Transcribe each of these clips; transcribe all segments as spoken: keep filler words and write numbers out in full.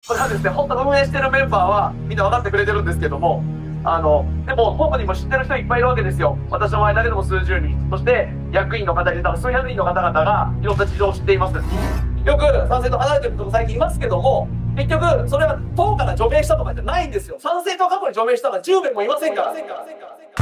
これはですね、本当運営してるメンバーはみんな分かってくれてるんですけども、あの、でも、本部にも知ってる人いっぱいいるわけですよ。私の前だけでも数十人。そして、役員の方で、多分数百人の方々がいろんな事情を知っています。よく参政党離れてる人も最近いますけども、結局、それは党から除名したとかじゃないんですよ。参政党過去に除名したのはじゅうめいもいませんから。 参政党の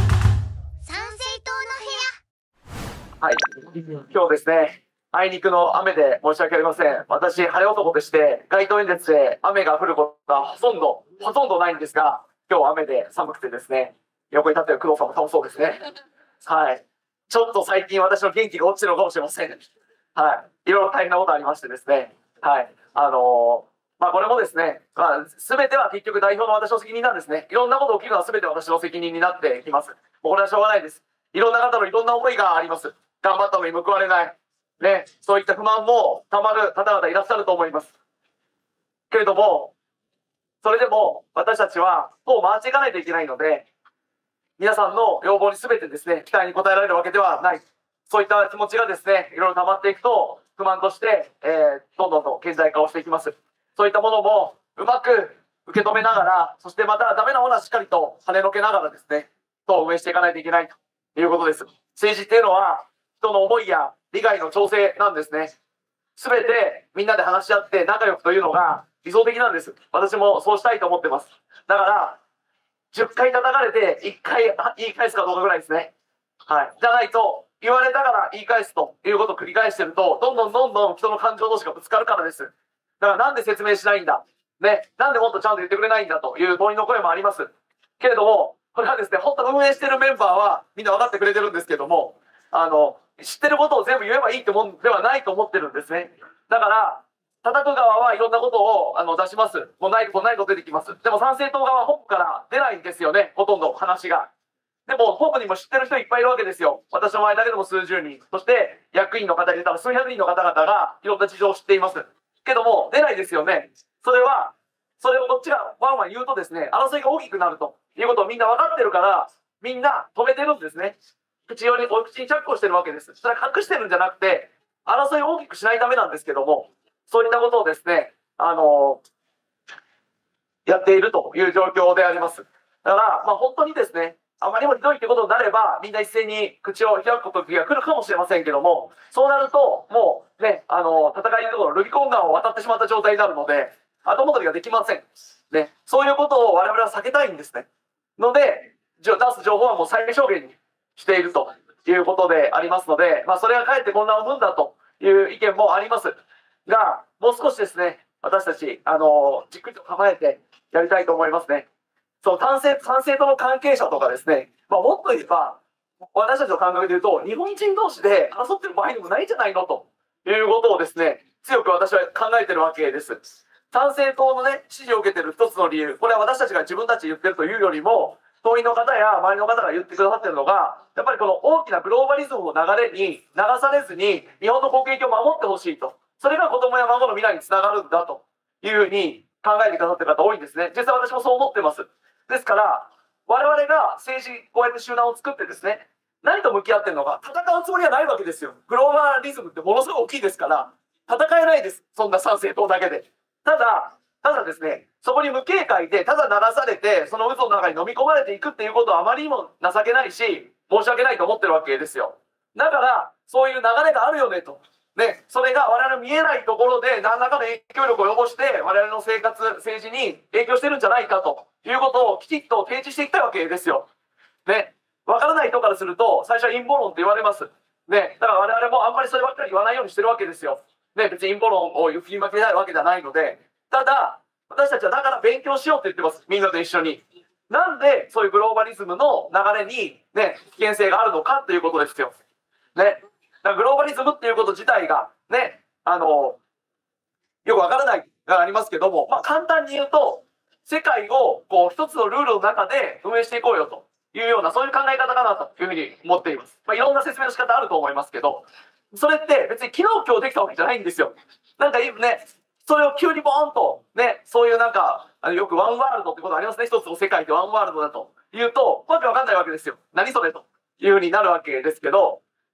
はい。今日ですね、あいにくの雨で申し訳ありません。私、晴れ男として、街頭演説で雨が降ることはほとんど、ほとんどないんですが、今日雨で寒くてですね、横に立ってる工藤さんも寒そうですね。はい。ちょっと最近私の元気が落ちてるのかもしれません。はい。いろいろ大変なことありましてですね。はい。あのーまあこれもですね、まあ、全ては結局代表の私の責任なんですね。いろんなこと起きるのは全て私の責任になってきます。もうこれはしょうがないです。いろんな方のいろんな思いがあります。頑張ったのに報われない。ね、そういった不満もたまる方々いらっしゃると思います。けれども、それでも私たちは党を回していかないといけないので、皆さんの要望に全てですね、期待に応えられるわけではない。そういった気持ちがですね、いろいろ溜まっていくと、不満として、えー、どんどんと顕在化をしていきます。そういったものもうまく受け止めながら、そしてまたダメなものはしっかりと跳ねのけながらですね、党を運営していかないといけないということです。政治っていうのは人の思いや利害の調整なんですね。すべてみんなで話し合って仲良くというのが理想的なんです。私もそうしたいと思ってます。だから、じゅっかい叩かれていっかい言い返すかどうかぐらいですね。はい。じゃないと、言われたから言い返すということを繰り返してると、どんどんどんどん人の感情同士がぶつかるからです。だからなんで説明しないんだ。ね。なんでもっとちゃんと言ってくれないんだという問いの声もあります。けれども、これはですね、本当運営してるメンバーはみんな分かってくれてるんですけども、あの、知ってることを全部言えばいいってもんではないと思ってるんですね。だから、叩く側はいろんなことをあの出します。もうないことないこと出てきます。でも参政党側は本部から出ないんですよね。ほとんど話が。でも本部にも知ってる人いっぱいいるわけですよ。私の前だけでも数十人。そして役員の方にたら数百人の方々がいろんな事情を知っています。けども出ないですよね。それは、それをこっちがワンワン言うとですね、争いが大きくなるということをみんな分かってるから、みんな止めてるんですね。口よりお口に着火してるわけです。それは隠してるんじゃなくて、争いを大きくしないためなんですけども、そういったことをですね、あのー、やっているという状況であります。だから、まあ本当にですね、あまりにもひどいということになれば、みんな一斉に口を開くことが来るかもしれませんけども、そうなると、もうね、あのー、戦いのところ、ルビコン川を渡ってしまった状態になるので、後戻りができません。ね、そういうことを我々は避けたいんですね。ので、出す情報はもう最小限にしているということでありますので、まあ、それがかえって混乱を生むんだという意見もありますが、もう少しですね、私たち、あのじっくりと構えてやりたいと思いますね。その参政参政党の関係者とかですね、まあ、もっと言えば、私たちの感覚で言うと、日本人同士で争ってる場合でもないんじゃないのということをですね、強く私は考えてるわけです。参政党のね、支持を受けてる一つの理由、これは私たちが自分たちで言ってるというよりも、党員の方や周りの方が言ってくださってるのが、やっぱりこの大きなグローバリズムの流れに流されずに、日本の国益を守ってほしいと。それが子供や孫の未来につながるんだというふうに考えてくださってる方多いんですね。実際私もそう思ってます。ですから、我々が政治、こうやって集団を作ってですね、何と向き合ってるのか、戦うつもりはないわけですよ。グローバリズムってものすごい大きいですから、戦えないです。そんな参政党だけで。ただ、ただですね、そこに無警戒で、ただ流されて、その渦の中に飲み込まれていくっていうことはあまりにも情けないし、申し訳ないと思ってるわけですよ。だから、そういう流れがあるよねと。ね、それが我々の見えないところで何らかの影響力を及ぼして、我々の生活、政治に影響してるんじゃないかということをきちっと提示していきたいわけですよ。ね、わからない人からすると、最初は陰謀論って言われます。ね、だから我々もあんまりそればっかり言わないようにしてるわけですよ。ね、別に陰謀論を振りまけないわけじゃないので、ただ、私たちはだから勉強しようって言ってます。みんなと一緒に。なんで、そういうグローバリズムの流れに、ね、危険性があるのかっていうことですよ。ね。だからグローバリズムっていうこと自体が、ね、あの、よくわからないがありますけども、まあ簡単に言うと、世界をこう一つのルールの中で運営していこうよというような、そういう考え方かなというふうに思っています。まあいろんな説明の仕方あると思いますけど、それって別に昨日今日できたわけじゃないんですよ。なんかね、それを急にボーンと、ね、そういうなんか、あのよくワンワールドってことありますね。一つの世界でワンワールドだと言うと、わけわかんないわけですよ。何それというふうになるわけですけど、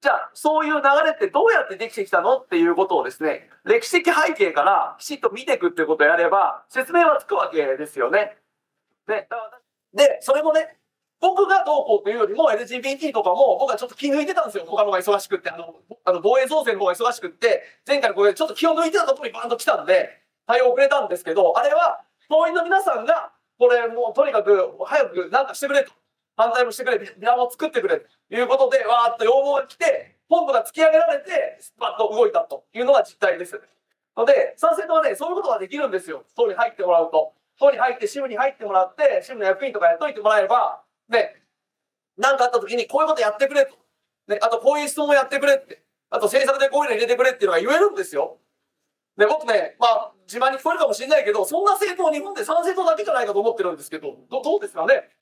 じゃあ、そういう流れってどうやってできてきたのっていうことをですね、歴史的背景からきちっと見ていくっていうことをやれば、説明はつくわけですよね。で、でそれもね、僕がどうこうというよりも エルジービーティー とかも僕はちょっと気抜いてたんですよ。他のが忙しくって、あの、あの防衛増税の方が忙しくって、前回のこれちょっと気を抜いてたところにバーンと来たんで、対応遅れたんですけど、あれは党員の皆さんが、これもうとにかく早くなんかしてくれと。犯罪もしてくれ、ビラも作ってくれということで、わーっと要望が来て、本部が突き上げられて、スパッと動いたというのが実態です。ので、参政党はね、そういうことができるんですよ。党に入ってもらうと。党に入って、支部に入ってもらって、支部の役員とかやっといてもらえば、ね、何かあった時にこういうことやってくれと。ね、あとこういう質問をやってくれって。あと政策でこういうの入れてくれっていうのが言えるんですよ。で、僕ね、まあ、自慢に聞こえるかもしれないけど、そんな政党日本で参政党だけじゃないかと思ってるんですけど、どどうですかね。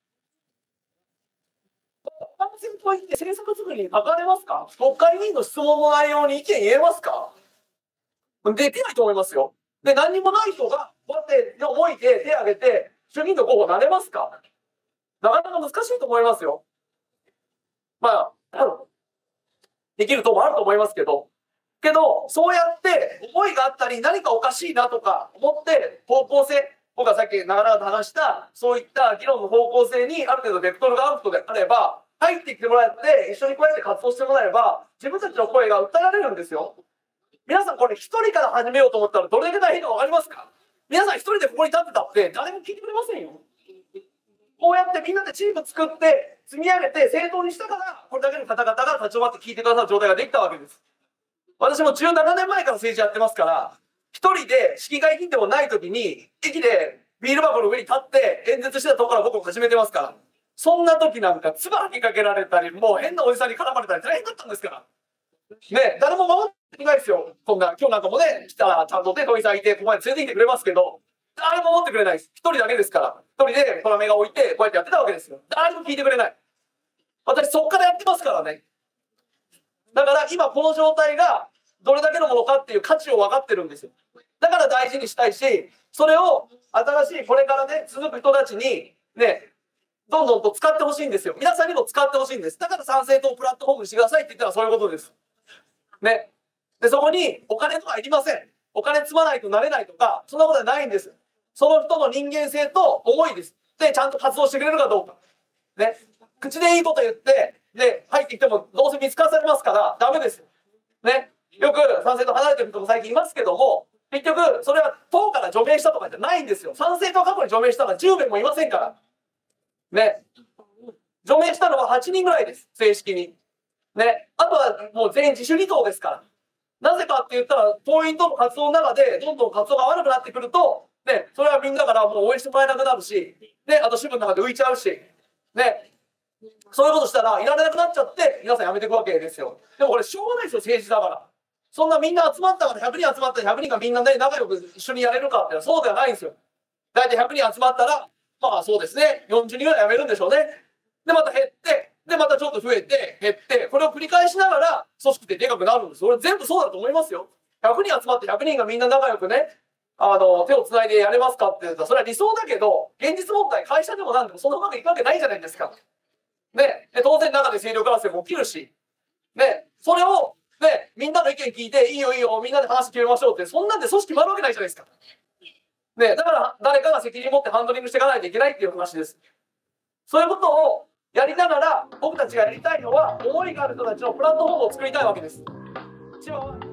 参政党行って政策作りに関われますか？国会議員の質問の内容に意見言えますか？できないと思いますよ。で、何にもない人が、こうやって思いで手を挙げて、衆議院の候補になれますか？なかなか難しいと思いますよ。まあ、できるとこあると思いますけど、けど、そうやって思いがあったり、何かおかしいなとか思って、方向性、僕がさっき長々と話した、そういった議論の方向性にある程度ベクトルが合う人であれば、入ってきてもらって、一緒にこうやって活動してもらえば、自分たちの声が訴えられるんですよ。皆さんこれ一人から始めようと思ったらどれだけ大変か分かりますか？皆さん一人でここに立ってたって誰も聞いてくれませんよ。こうやってみんなでチーム作って積み上げて正当にしたから、これだけの方々が立ち止まって聞いてくださる状態ができたわけです。私もじゅうななねんまえから政治やってますから、一人で市議会議員でもない時に駅でビール箱の上に立って演説してたところから僕も始めてますから、そんな時なんか唾吐きかけられたり、もう変なおじさんに絡まれたり大変だったんですから。ね、誰も守ってないですよ。こんな、今日なんかもね、来たらちゃんとね、土井さんいて、ここまで連れてきてくれますけど、誰も守ってくれないです。一人だけですから。一人でトラメが置いて、こうやってやってたわけですよ。誰も聞いてくれない。私、そっからやってますからね。だから今この状態がどれだけのものかっていう価値を分かってるんですよ。だから大事にしたいし、それを新しいこれからね、続く人たちに、ね、どんどんと使ってほしいんですよ。皆さんにも使ってほしいんです。だから参政党をプラットフォームにしてくださいって言ったらそういうことです。ね。で、そこにお金とかいりません。お金積まないとなれないとか、そんなことはないんです。その人の人間性と思いです。で、ちゃんと活動してくれるかどうか。ね。口でいいこと言って、で、入ってきてもどうせ見つからされますから、ダメです。ね。よく参政党離れてる人も最近いますけども、結局、それは党から除名したとかじゃないんですよ。参政党過去に除名したのはじゅうめいもいませんから。ね。除名したのははちにんぐらいです。正式に。ね。あとはもう全員自主離党ですから。なぜかって言ったら、党員との活動の中で、どんどん活動が悪くなってくると、ね、それはみんなからもう応援してもらえなくなるし、ね、あと支部の中で浮いちゃうし、ね、そういうことしたらいられなくなっちゃって、皆さん辞めていくわけですよ。でもこれしょうがないですよ、政治だから。そんなみんな集まったからひゃくにん集まったらひゃくにんがみんなね、仲良く一緒にやれるかってそうではないんですよ。大体ひゃくにん集まったら、まあそうですね、よんじゅうにんぐらい辞めるんでしょうね。で、また減って、で、またちょっと増えて、減って、これを繰り返しながら、組織ってでかくなるんです。それ全部そうだと思いますよ。ひゃくにん集まってひゃくにんがみんな仲良くね、あの、手をつないでやれますかって言ったら、それは理想だけど、現実問題、会社でもなんでもそんなうまくいくわけないじゃないですか。ね、で当然中で勢力争いも起きるし、ね、それを、ね、みんなの意見聞いて、いいよいいよ、みんなで話決めましょうって、そんなんで組織回るわけないじゃないですか。ね、だから誰かが責任持ってハンドリングしていかないといけないっていう話です。そういうことをやりながら、僕たちがやりたいのは、思いがある人たちのプラットフォームを作りたいわけです。千葉は